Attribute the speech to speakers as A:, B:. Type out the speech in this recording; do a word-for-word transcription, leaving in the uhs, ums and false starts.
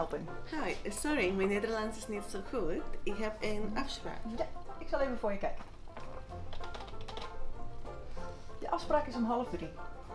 A: helpen?
B: Hi, sorry, mijn Nederlands is niet zo goed. Ik heb een afspraak.
A: Ja, ik zal even voor je kijken. Je afspraak is om half drie.